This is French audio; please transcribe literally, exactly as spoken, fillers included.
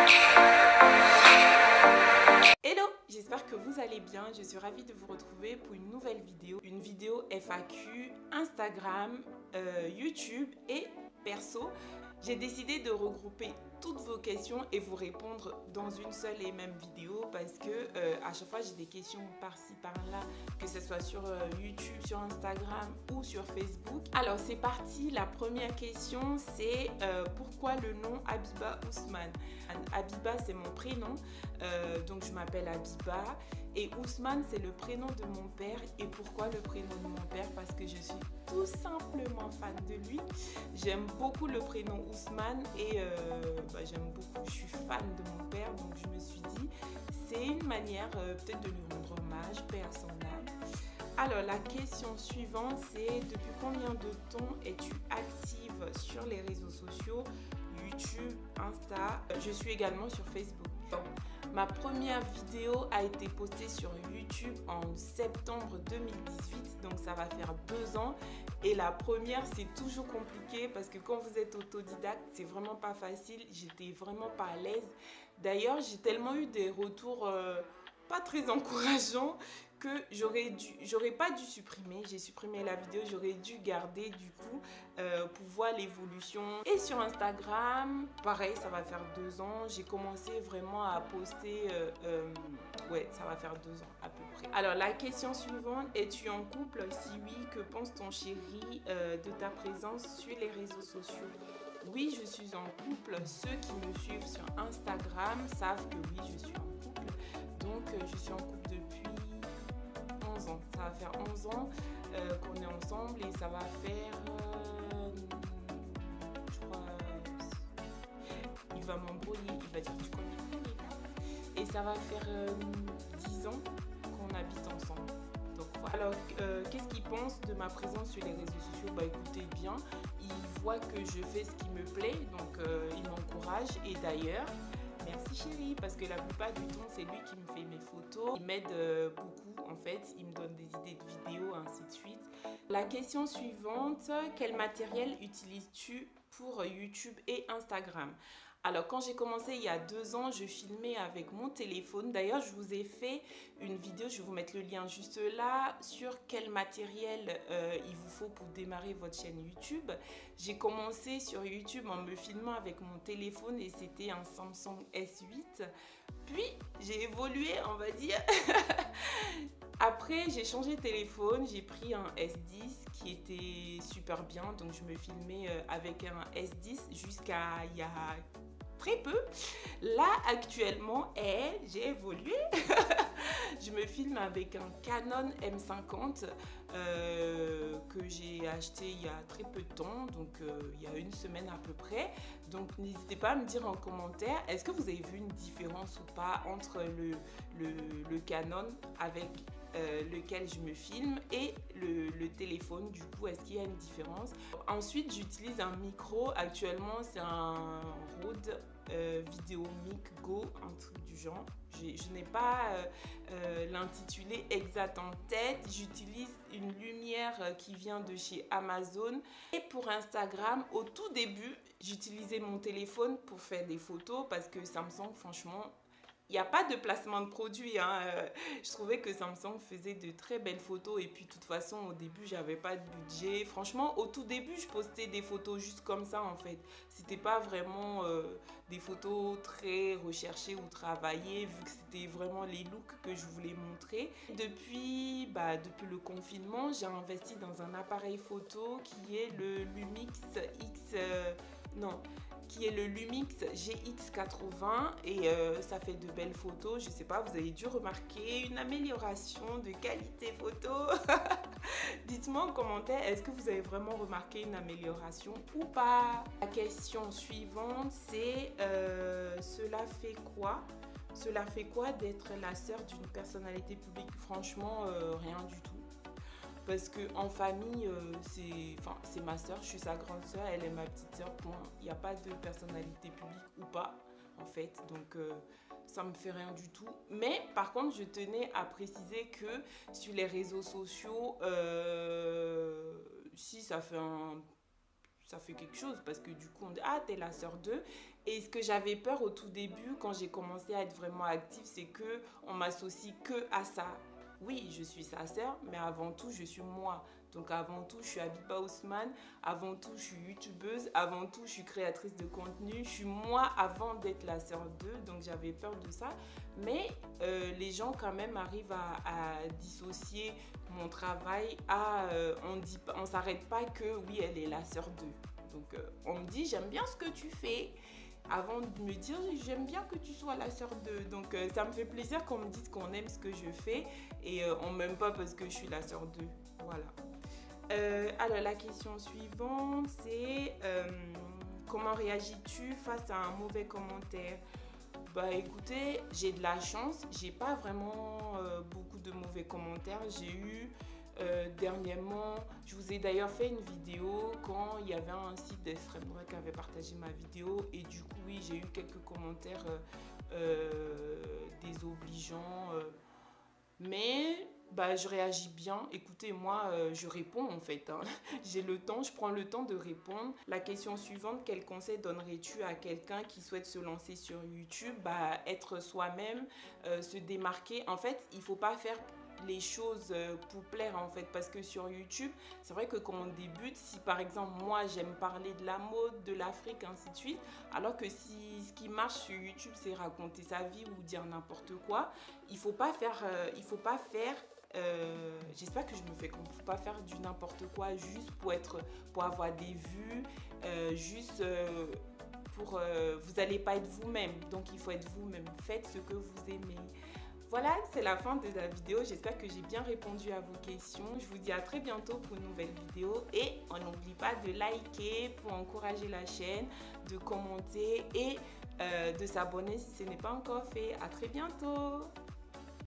Hello, j'espère que vous allez bien. Je suis ravie de vous retrouver pour une nouvelle vidéo. Une vidéo F A Q, Instagram, euh, YouTube et perso. J'ai décidé de regrouper toutes vos questions et vous répondre dans une seule et même vidéo parce que euh, à chaque fois j'ai des questions par-ci par-là, que ce soit sur euh, YouTube, sur Instagram ou sur Facebook. Alors c'est parti, la première question c'est euh, pourquoi le nom Habiba Ousmane? Habiba c'est mon prénom, euh, donc je m'appelle Habiba, et Ousmane c'est le prénom de mon père. Et pourquoi le prénom de mon père? Parce que je suis tout simplement fan de lui. J'aime beaucoup le prénom Ousmane et euh, bah, j'aime beaucoup, je suis fan de mon père, donc je me suis dit c'est une manière euh, peut-être de lui rendre hommage, paix à son âme. Alors la question suivante c'est depuis combien de temps es-tu active sur les réseaux sociaux, YouTube, Insta? Je suis également sur Facebook. Donc, ma première vidéo a été postée sur YouTube en septembre deux mille dix-huit, donc ça va faire deux ans. Et la première, c'est toujours compliqué parce que quand vous êtes autodidacte, c'est vraiment pas facile. J'étais vraiment pas à l'aise. D'ailleurs, j'ai tellement eu des retours euh, pas très encourageants que j'aurais dû, j'aurais pas dû supprimer. J'ai supprimé la vidéo, j'aurais dû garder du coup euh, pour voir l'évolution. Et sur Instagram, pareil, ça va faire deux ans. J'ai commencé vraiment à poster, euh, euh, ouais, ça va faire deux ans à peu près. Alors la question suivante, es-tu en couple? Si oui, que pense ton chéri euh, de ta présence sur les réseaux sociaux? Oui, je suis en couple. Ceux qui me suivent sur Instagram savent que oui, je suis en couple. Donc euh, je suis en couple depuis onze ans. Ça va faire onze ans euh, qu'on est ensemble et ça va faire, euh, je crois, il va m'embrouiller, il va dire tu connais pas les gars. Et ça va faire euh, dix ans qu'on habite ensemble. Donc voilà. Alors, euh, qu'est-ce qu'il pense de ma présence sur les réseaux sociaux? Bah écoutez bien, il voit que je fais ce qui me plaît, donc euh, il m'encourage. Et d'ailleurs, merci chérie, parce que la plupart du temps, c'est lui qui me fait mes photos. Il m'aide euh, beaucoup en fait, il me donne des idées de vidéos, ainsi de suite. La question suivante, quel matériel utilises-tu pour YouTube et Instagram? Alors quand j'ai commencé il y a deux ans, je filmais avec mon téléphone. D'ailleurs, je vous ai fait une vidéo, je vais vous mettre le lien juste là, sur quel matériel euh, il vous faut pour démarrer votre chaîne YouTube. J'ai commencé sur YouTube en me filmant avec mon téléphone et c'était un Samsung S huit. Puis j'ai évolué, on va dire. Après, j'ai changé de téléphone, j'ai pris un S dix qui était super bien. Donc je me filmais avec un S dix jusqu'à il y a très peu. Là actuellement, eh, j'ai évolué. Je me filme avec un Canon M cinquante euh, que j'ai acheté il y a très peu de temps, donc euh, il y a une semaine à peu près. Donc n'hésitez pas à me dire en commentaire, est-ce que vous avez vu une différence ou pas entre le, le, le Canon avec Euh, lequel je me filme et le, le téléphone. Du coup, est-ce qu'il y a une différence? Ensuite, j'utilise un micro. Actuellement, c'est un Rode euh, VideoMic Go, un truc du genre. Je n'ai pas euh, euh, l'intitulé exact en tête. J'utilise une lumière qui vient de chez Amazon. Et pour Instagram, au tout début, j'utilisais mon téléphone pour faire des photos parce que Samsung, franchement, il n'y a pas de placement de produit, hein. Euh, je trouvais que Samsung faisait de très belles photos et puis de toute façon au début j'avais pas de budget. Franchement au tout début je postais des photos juste comme ça en fait. C'était pas vraiment euh, des photos très recherchées ou travaillées vu que c'était vraiment les looks que je voulais montrer. Depuis, bah, depuis le confinement j'ai investi dans un appareil photo qui est le Lumix X... Euh, non qui est le Lumix G X quatre-vingts et euh, ça fait de belles photos. Je sais pas, vous avez dû remarquer une amélioration de qualité photo. Dites-moi en commentaire, est-ce que vous avez vraiment remarqué une amélioration ou pas? La question suivante, c'est euh, cela fait quoi? Cela fait quoi d'être la sœur d'une personnalité publique? Franchement, euh, rien du tout. Parce qu'en famille, euh, c'est enfin, c'est ma soeur, je suis sa grande soeur, elle est ma petite soeur, point. Il n'y a pas de personnalité publique ou pas, en fait. Donc, euh, ça me fait rien du tout. Mais, par contre, je tenais à préciser que sur les réseaux sociaux, euh, si ça fait un... ça fait quelque chose parce que du coup on dit ah t'es la sœur d'eux. Et ce que j'avais peur au tout début quand j'ai commencé à être vraiment active, c'est que on m'associe que à ça. Oui, je suis sa sœur, mais avant tout je suis moi. Donc avant tout je suis Habiba Ousmane, avant tout je suis youtubeuse, avant tout je suis créatrice de contenu, je suis moi avant d'être la sœur d'eux. Donc j'avais peur de ça, mais euh, les gens quand même arrivent à, à dissocier mon travail à euh, on dit on s'arrête pas que oui elle est la sœur d'eux. Donc euh, on me dit j'aime bien ce que tu fais avant de me dire j'aime bien que tu sois la sœur d'eux. Donc euh, ça me fait plaisir qu'on me dise qu'on aime ce que je fais et euh, on m'aime pas parce que je suis la sœur d'eux. Voilà. Euh, alors la question suivante c'est euh, comment réagis-tu face à un mauvais commentaire? Bah écoutez, j'ai de la chance, j'ai pas vraiment euh, beaucoup de mauvais commentaires. J'ai eu euh, dernièrement, je vous ai d'ailleurs fait une vidéo quand il y avait un site d'extrême droite qui avait partagé ma vidéo et du coup oui j'ai eu quelques commentaires euh, euh, désobligeants, euh, mais bah, je réagis bien. Écoutez, moi, euh, je réponds en fait. Hein. J'ai le temps, je prends le temps de répondre. La question suivante, quel conseil donnerais-tu à quelqu'un qui souhaite se lancer sur YouTube? Bah, être soi-même, euh, se démarquer. En fait, il ne faut pas faire les choses pour plaire en fait, parce que sur YouTube c'est vrai que quand on débute, si par exemple moi j'aime parler de la mode, de l'Afrique, ainsi de suite, alors que si ce qui marche sur YouTube c'est raconter sa vie ou dire n'importe quoi, il faut pas faire euh, il faut pas faire euh, j'espère que je me fais comprendre, faut pas faire du n'importe quoi juste pour être pour avoir des vues, euh, juste euh, pour euh, vous n'allez pas être vous-même, donc il faut être vous-même, faites ce que vous aimez. Voilà, c'est la fin de la vidéo. J'espère que j'ai bien répondu à vos questions. Je vous dis à très bientôt pour une nouvelle vidéo. Et on n'oublie pas de liker pour encourager la chaîne, de commenter et euh, de s'abonner si ce n'est pas encore fait. À très bientôt.